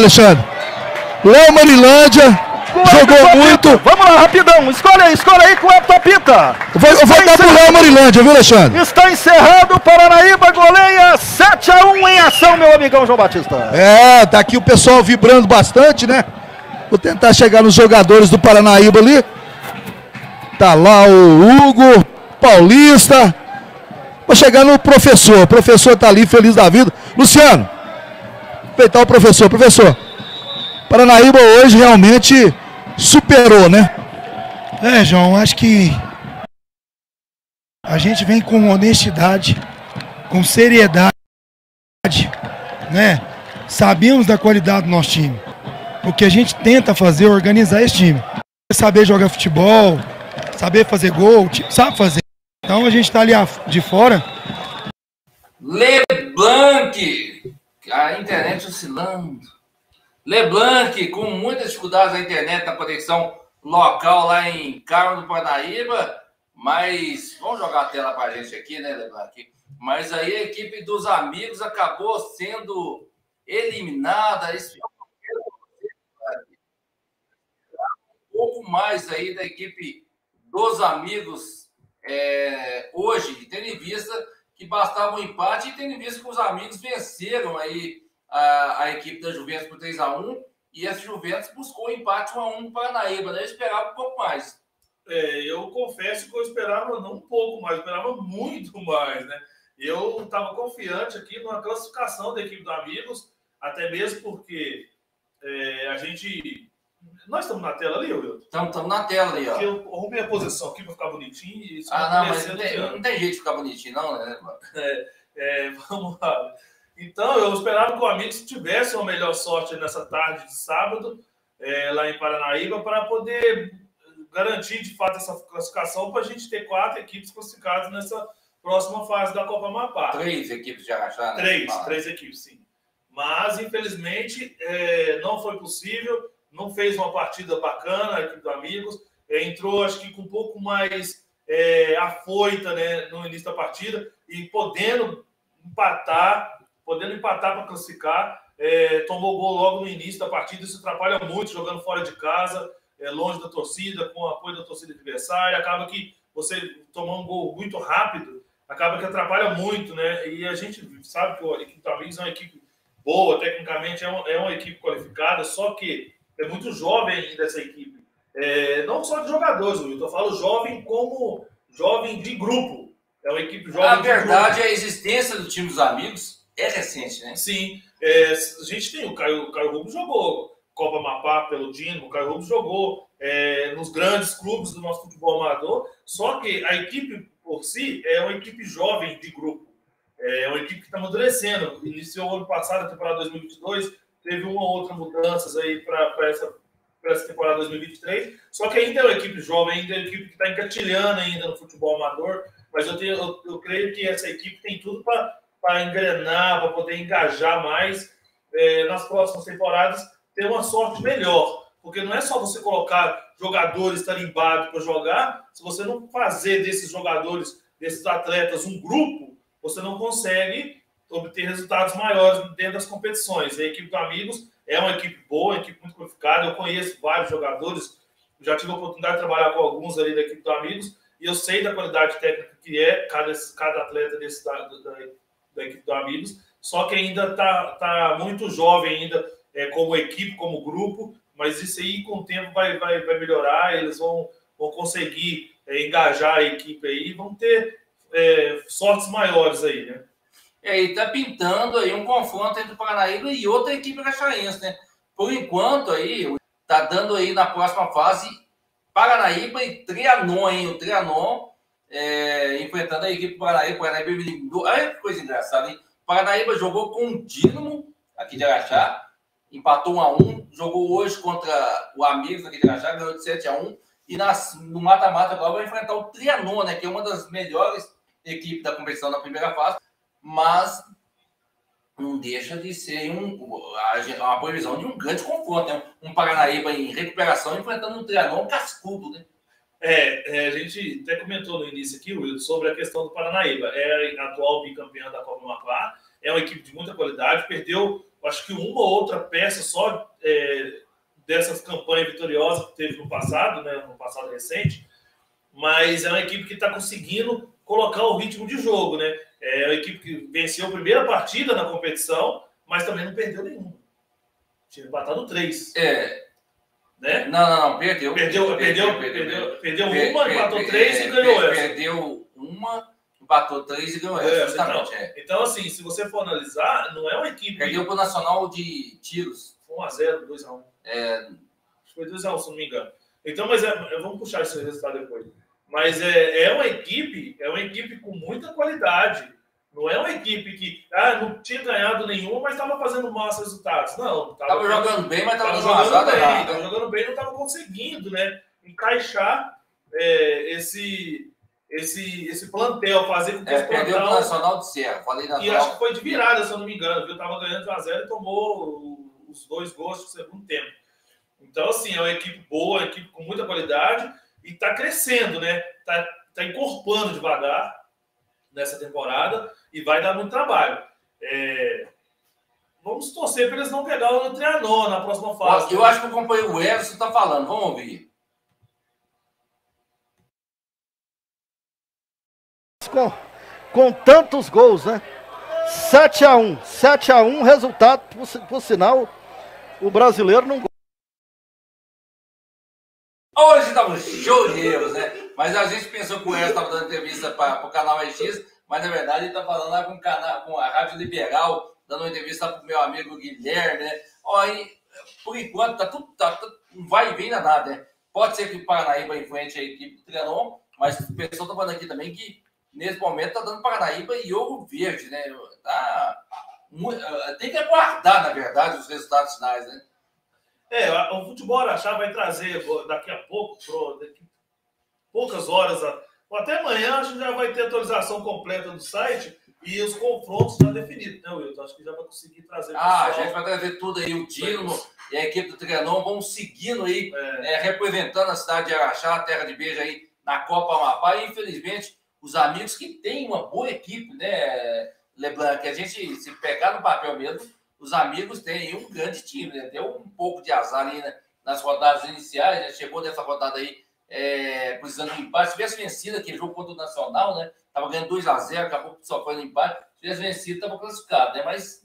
Alexandre. Léo Marilândia jogou muito. Vamos lá, rapidão. Escolha aí que o Everton apita. Vou dar pro Léo Marilândia, viu, Alexandre? Está encerrado. Paranaíba goleia 7-1 em ação, meu amigão João Batista. É, tá aqui o pessoal vibrando bastante, né? Vou tentar chegar nos jogadores do Paranaíba ali. Tá lá o Hugo, Paulista. Vou chegar no professor. O professor tá ali, feliz da vida. Luciano, respeitar o professor. Professor, Paranaíba hoje realmente superou, né? João, acho que a gente vem com honestidade, com seriedade, né? Sabemos da qualidade do nosso time. O que a gente tenta fazer é organizar esse time. Saber jogar futebol, saber fazer gol, o time sabe fazer. Então a gente está ali de fora. LeBlanc, a internet oscilando. LeBlanc, com muitas dificuldades na internet, na conexão local lá em Carmo do Paranaíba, mas vamos jogar a tela para a gente aqui, né, LeBlanc? Mas aí a equipe dos amigos acabou sendo eliminada. Isso um pouco mais aí da equipe dos amigos hoje, tendo em vista que bastava um empate e tendo em vista que os amigos venceram aí a equipe da Juventus por 3-1 e essa Juventus buscou um empate 1-1 no Paranaíba, né? Eu esperava um pouco mais. Eu confesso que eu esperava não um pouco mais, eu esperava muito mais, né? Eu estava confiante aqui na classificação da equipe dos amigos, até mesmo porque nós estamos na tela ali, Wilton? Estamos na tela ali, ó. Eu arrumei a posição aqui para ficar bonitinho. E mas não tem jeito de ficar bonitinho, não, né? Vamos lá. Então, eu esperava que o Amigos tivesse uma melhor sorte nessa tarde de sábado, lá em Paranaíba, para poder garantir, de fato, essa classificação, para a gente ter 4 equipes classificadas nessa próxima fase da Copa Amapá. 3 equipes de Araxá, né? 3 equipes, sim. Mas, infelizmente, não foi possível, não fez uma partida bacana a equipe do Amigos, entrou, acho que, com um pouco mais afoita, né, no início da partida, e podendo empatar para classificar, tomou gol logo no início da partida, isso atrapalha muito, jogando fora de casa, longe da torcida, com o apoio da torcida adversária, acaba que você tomar um gol muito rápido, acaba que atrapalha muito, né? E a gente sabe que a equipe do Amigos é uma equipe boa, tecnicamente é uma equipe qualificada, só que é muito jovem ainda essa equipe. Não só de jogadores, eu falo jovem como jovem de grupo. É uma equipe jovem. Na verdade, a existência do time dos amigos é recente, né? Sim. A gente tem o Caio Rubens jogou Copa Amapá pelo Dino, o Caio Rubens jogou nos grandes clubes do nosso futebol amador, só que a equipe por si é uma equipe jovem de grupo. É uma equipe que está amadurecendo. Iniciou ano passado, a temporada 2022, teve uma ou outra mudanças aí para essa temporada 2023, só que ainda é uma equipe jovem, ainda é uma equipe que está engatilhando ainda no futebol amador, mas eu creio que essa equipe tem tudo para engrenar, para poder engajar mais nas próximas temporadas, ter uma sorte melhor, porque não é só você colocar jogadores tarimbados para jogar, se você não fazer desses jogadores, desses atletas, um grupo, você não consegue obter resultados maiores dentro das competições. A equipe do Amigos é uma equipe boa, uma equipe muito qualificada. Eu conheço vários jogadores, já tive a oportunidade de trabalhar com alguns ali da equipe do Amigos, e eu sei da qualidade técnica que é cada atleta da equipe do Amigos, só que ainda está muito jovem ainda, como equipe, como grupo, mas isso aí com o tempo vai melhorar, eles vão conseguir engajar a equipe aí, vão ter sortes maiores aí, né? E tá pintando aí um confronto entre o Paranaíba e outra equipe caixaense, né? Por enquanto aí, tá dando aí na próxima fase Paranaíba e Trianon, hein? O Trianon enfrentando a equipe do Paranaíba. Paranaíba eliminou. Olha que coisa engraçada, hein? Paranaíba jogou com o Dínamo, aqui de Araxá, empatou 1-1, jogou hoje contra o Amigos aqui de Araxá, ganhou de 7-1, e no mata-mata agora vai enfrentar o Trianon, né? Que é uma das melhores equipes da competição na primeira fase, mas não deixa de ser uma previsão de um grande confronto, né? Um Paranaíba em recuperação enfrentando um Trianon cascudo, né? A gente até comentou no início aqui, Will, sobre a questão do Paranaíba. É a atual bicampeã da Copa Amapá, é uma equipe de muita qualidade, perdeu, acho que uma ou outra peça só dessas campanhas vitoriosas que teve no passado, né, no passado recente, mas é uma equipe que está conseguindo colocar o ritmo de jogo, né? É uma equipe que venceu a primeira partida na competição, mas também não perdeu nenhuma. Tinha empatado 3. Né? Não, perdeu. Perdeu uma, empatou 3 e ganhou essa. Perdeu uma, empatou 3 e ganhou essa, justamente. Então, assim, se você for analisar, não é uma equipe... Perdeu para o Nacional de Tiros. 1-0, 2-1. Acho que foi 2-1, se não me engano. Então, mas vamos puxar esse resultado depois. Mas é uma equipe com muita qualidade. Não é uma equipe que não tinha ganhado nenhuma, mas estava fazendo maus resultados. Não. Estava jogando bem, mas estava jogando bem, não estava conseguindo, né, encaixar esse plantel, fazer com que esse plantel... Perdeu o Nacional de Serra. E acho que foi de virada, se eu não me engano. Viu? Estava ganhando 1-0 e tomou os 2 gols no segundo tempo. Então, assim, é uma equipe boa, uma equipe com muita qualidade e está crescendo, né? Tá encorpando devagar nessa temporada e vai dar muito trabalho. Vamos torcer para eles não pegar o Trianon na próxima fase. Eu acho que o companheiro Edson está falando. Vamos ouvir. Com tantos gols, né? 7-1. 7-1, resultado, por sinal, o brasileiro não... Hoje estava um show de erros, né? Mas a gente pensou que o Edson estava dando entrevista para o canal X, mas na verdade ele está falando lá com a Rádio Liberal, dando uma entrevista para o meu amigo Guilherme, né? Olha, por enquanto tá tudo vai e vem na nada, né? Pode ser que o Paranaíba enfrente a equipe do Trianon, mas o pessoal está falando aqui também que nesse momento está dando Paranaíba e Ouro Verde, né? Tem que aguardar, na verdade, os resultados finais, né? O Futebol Araxá vai trazer daqui a pouco, daqui poucas horas, ou até amanhã, acho que já vai ter atualização completa do site e os confrontos já definidos, né, Wilton? Acho que já vai conseguir trazer. A gente vai trazer tudo aí, o Dino e a equipe do Trianon vão seguindo aí, representando a cidade de Araxá, a terra de beijo aí na Copa Amapá. E infelizmente, os amigos que têm uma boa equipe, né, Leblanc, que a gente, se pegar no papel mesmo, os amigos têm um grande time, né? Deu um pouco de azar aí, né, nas rodadas iniciais, né? Chegou nessa rodada aí precisando de empate. Se tivesse vencido aquele jogo contra o Nacional, né? Tava ganhando 2-0, acabou que só foi no empate. Se tivesse vencido, tava classificado, né? Mas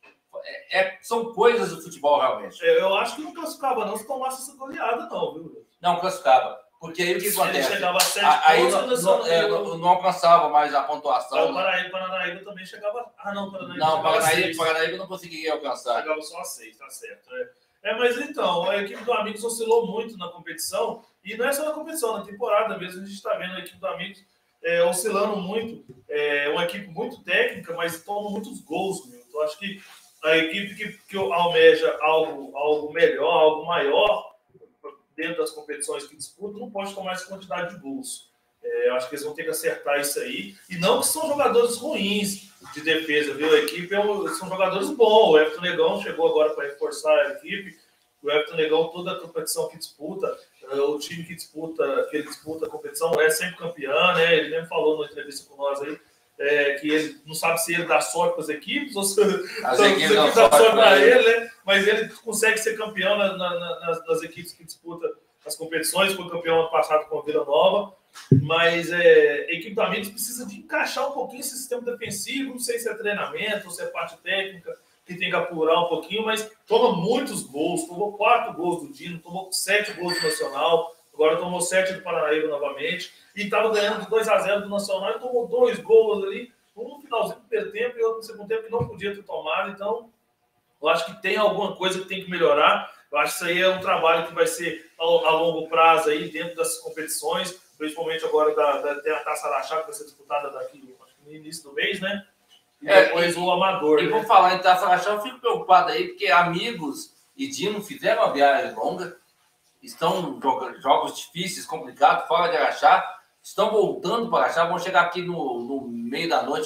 são coisas do futebol, realmente. Eu acho que não classificava não se tomasse essa goleada, não, viu? Não classificava. Porque aí o que acontece? Ele chegava a 7 pontos, não alcançava mais a pontuação. O Paranaíba também chegava... o Paranaíba não conseguia alcançar. Chegava só a 6, tá certo. Mas então, a equipe do Amigos oscilou muito na competição, e não é só na competição, na temporada mesmo, a gente está vendo a equipe do Amigos oscilando muito. Uma equipe muito técnica, mas toma muitos gols, meu. Então, acho que a equipe que almeja algo melhor, algo maior, dentro das competições que disputam, não pode tomar essa quantidade de gols. Eu acho que eles vão ter que acertar isso aí. E não que são jogadores ruins de defesa, viu? A equipe são jogadores bons. O Everton Negão chegou agora para reforçar a equipe. O Everton Negão, toda a competição que disputa, o time que ele disputa a competição é sempre campeão, né? Ele mesmo falou numa entrevista com nós aí, que ele não sabe se ele dá sorte para as equipes ou se as equipes dão sorte para ele, né? Mas ele consegue ser campeão nas equipes que disputam as competições. Foi campeão ano passado com a Vila Nova. Mas a equipe do Amigos precisa de encaixar um pouquinho esse sistema defensivo. Não sei se é treinamento ou se é parte técnica que tem que apurar um pouquinho, mas toma muitos gols. Tomou 4 gols do Dino, tomou 7 gols do Nacional, agora tomou 7 do Paranaíba novamente. E estava ganhando de 2-0 do Nacional e tomou 2 gols ali, um no finalzinho do primeiro tempo e outro no segundo tempo que não podia ter tomado. Então, eu acho que tem alguma coisa que tem que melhorar. Eu acho que isso aí é um trabalho que vai ser a longo prazo aí dentro das competições, principalmente agora tem a Taça Araxá, que vai ser disputada daqui no início do mês, né? E depois o Amador. E vou falar em Taça Araxá, eu fico preocupado aí, porque Amigos e Dino fizeram uma viagem longa, estão jogando jogos difíceis, complicados, fora de Araxá, estão voltando para Araxá, vão chegar aqui no meio da noite,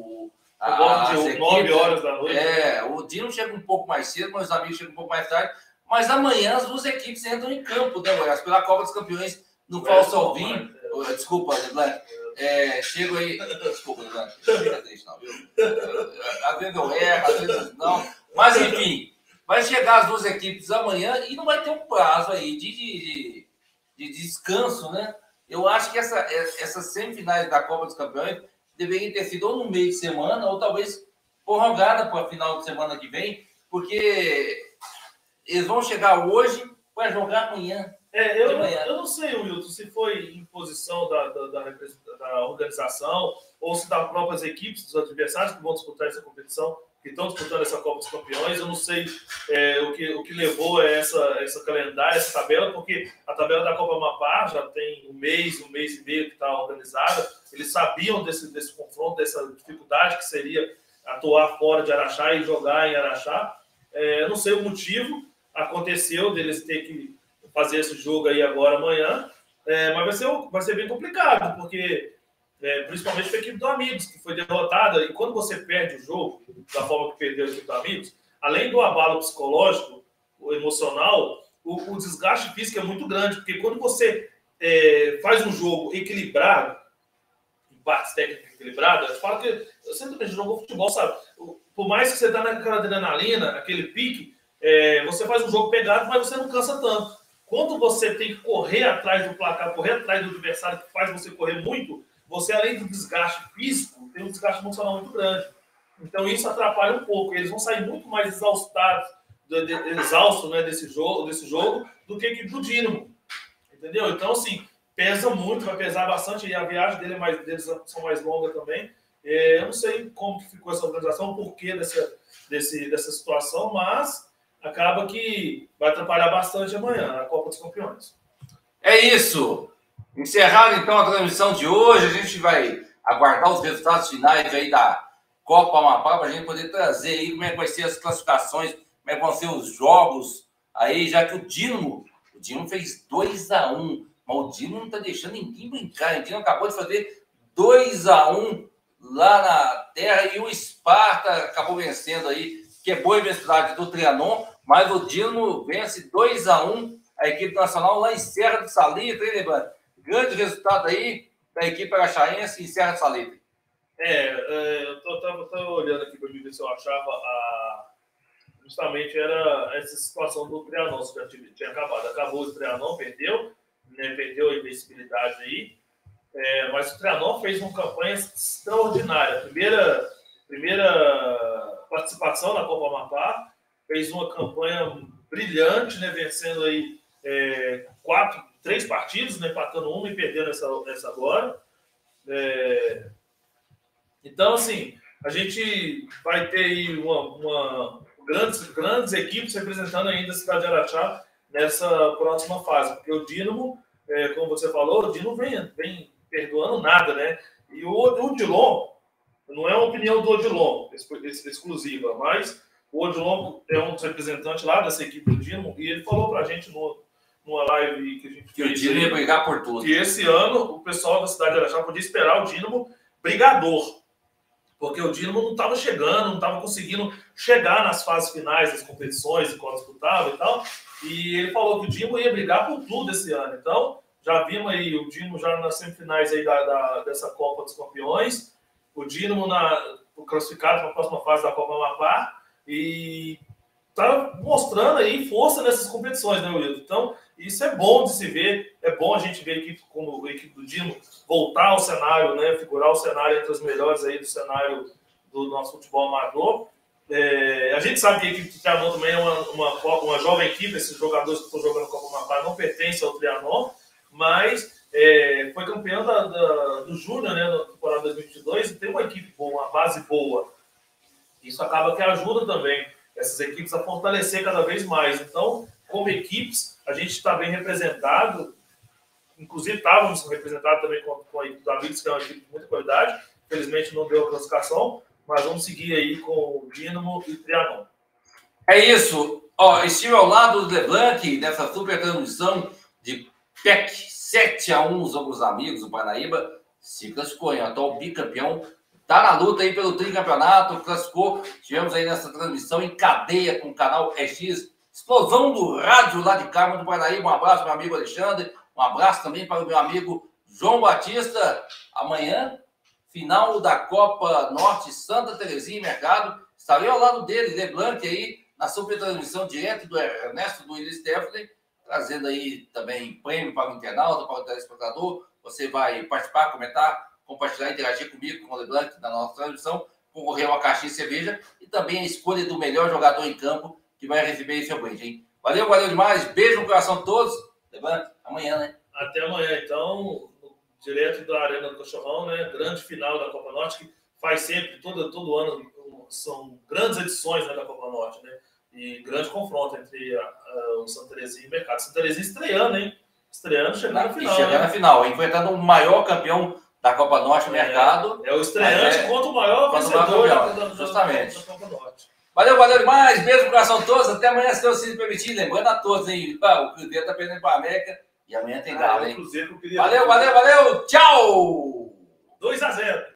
de 9 horas da noite. O Dino chega um pouco mais cedo, mas os Amigos chegam um pouco mais tarde. Mas amanhã as duas equipes entram em campo, né, Goiás? Pela Copa dos Campeões no Falso Alvim. Desculpa, chego aí... Desculpa, não fica triste não, viu? Às vezes eu erro, às vezes não. Mas, enfim, vai chegar as duas equipes amanhã e não vai ter um prazo aí de descanso, né? Eu acho que essas semifinais da Copa dos Campeões deveriam ter sido ou no meio de semana ou talvez prorrogada para a final de semana que vem, porque eles vão chegar hoje para jogar amanhã. Eu não sei, Wilton, se foi imposição da organização ou se das próprias equipes, dos adversários que vão disputar essa competição, que estão disputando essa Copa dos Campeões. Eu não sei o que levou a essa calendário, essa tabela, porque a tabela da Copa Amapá já tem um mês e meio que está organizada. Eles sabiam desse confronto, dessa dificuldade que seria atuar fora de Araxá e jogar em Araxá. Eu não sei o motivo, aconteceu deles ter que fazer esse jogo aí agora, amanhã, mas vai ser bem complicado, porque principalmente para a equipe do Amigos, que foi derrotada, e quando você perde o jogo, da forma que perdeu a equipe do Amigos, além do abalo psicológico, o emocional, o desgaste físico é muito grande, porque quando você faz um jogo equilibrado, em partes técnicas equilibradas, eu falo que você também jogou futebol, sabe? Por mais que você está naquela adrenalina, aquele pique, você faz um jogo pegado, mas você não cansa tanto. Quando você tem que correr atrás do placar, correr atrás do adversário, que faz você correr muito, você, além do desgaste físico, tem um desgaste emocional muito grande. Então, isso atrapalha um pouco. Eles vão sair muito mais exaustos, né, desse jogo do que a equipe do Dínamo. Entendeu? Então, assim, pesa muito, vai pesar bastante. E a viagem deles são mais longas também. Eu não sei como que ficou essa organização, o porquê dessa situação, mas acaba que vai atrapalhar bastante amanhã a Copa dos Campeões. É isso. Encerrado, então, a transmissão de hoje. A gente vai aguardar os resultados finais aí da Copa Amapá para a gente poder trazer aí como é que vai ser as classificações, como é que vão ser os jogos aí, já que o Dínamo fez 2-1, mas o Dínamo não está deixando ninguém brincar. O Dínamo acabou de fazer 2-1 lá na terra e o Sparta acabou vencendo aí, quebrou a Universidade do Trianon, mas o Dínamo vence 2-1 a equipe nacional lá em Serra do Salitre, hein, Leandro? Grande resultado aí da equipe araxaense em Serra do Salitre. Eu tava olhando aqui para ver se eu achava justamente era essa situação do Trianon, que tinha acabado. Acabou o Trianon, perdeu a invencibilidade aí, mas o Trianon fez uma campanha extraordinária. Primeira participação na Copa Amapá, fez uma campanha brilhante, né, vencendo aí 3 partidos, né, empatando uma e perdendo essa agora. Então, assim, a gente vai ter aí grandes equipes representando ainda a cidade de Araxá nessa próxima fase, porque o Dínamo, como você falou, o Dínamo vem perdoando nada, né? E o Odilon, não é uma opinião do Odilon exclusiva, mas o Odilon é um dos representantes lá dessa equipe do Dínamo e ele falou pra gente numa live que a gente fez, o Dínamo ia brigar por tudo. Que esse ano o pessoal da cidade de Araxá podia esperar o Dínamo brigador, porque o Dínamo não estava chegando, não estava conseguindo chegar nas fases finais das competições, enquanto disputava e tal, e ele falou que o Dínamo ia brigar por tudo esse ano. Então, já vimos aí o Dínamo já nas semifinais aí dessa Copa dos Campeões, o Dínamo classificado para a próxima fase da Copa Amapá, e está mostrando aí força nessas competições, né, Wilton? Então, isso é bom de se ver, é bom a gente ver a equipe como a equipe do Dínamo voltar ao cenário, né, figurar o cenário entre as melhores aí do cenário do nosso futebol amador. A gente sabe que a equipe do Trianon também é uma jovem equipe, esses jogadores que estão jogando Copa Amapá não pertencem ao Trianon, mas foi campeão do Júnior, né, na temporada 2022, e tem uma equipe boa, uma base boa. Isso acaba que ajuda também essas equipes a fortalecer cada vez mais. Então, como equipes, a gente está bem representado. Inclusive, estávamos representados também com a equipe do Amigos, que é uma equipe de muita qualidade. Infelizmente, não deu a classificação, mas vamos seguir aí com o Dínamo e o Trianon. É isso. Estive ao lado do Leblanc, nessa super transmissão de PEC 7-1 sobre os Amigos do Paranaíba. Se classificou, hein? Atual bicampeão. Está na luta aí pelo tricampeonato, classificou. Tivemos aí nessa transmissão em cadeia com o canal EX. Explosão do rádio lá de Carmo do Paranaíba. Um abraço, meu amigo Alexandre. Um abraço também para o meu amigo João Batista, amanhã, final da Copa Norte Santa Terezinha e Mercado. Estarei ao lado dele, Leblanc, aí, na super transmissão direto do Ernesto do Willis Stephanie, trazendo aí também prêmio para o internauta, para o telespectador. Você vai participar, comentar, compartilhar, interagir comigo, com o Leblanc, na nossa transmissão, concorrer a uma caixinha de cerveja e também a escolha do melhor jogador em campo que vai receber esse brinde, hein? Valeu, valeu demais. Beijo no coração de todos. Leblanc, amanhã, né? Até amanhã, então, direto da Arena do Cachorrão, né? Grande final da Copa Norte, que faz sempre, todo ano, são grandes edições, né, da Copa Norte, né? E grande confronto entre o Santa Terezinha e o Mercado. Santa Terezinha estreando, hein? Estreando, chegando na final. E chegando, né, na final, enfrentando o maior campeão da Copa Norte, Mercado. É o estreante contra o maior vencedor justamente. Da Copa Norte. Valeu, valeu demais. Beijo no coração de todos. Até amanhã, se Deus se permitir. Lembrando a todos, hein? O Cruzeiro tá perdendo para a América e amanhã tem galo, hein? Cruzeiro, valeu, valeu, valeu. Tchau! 2-0.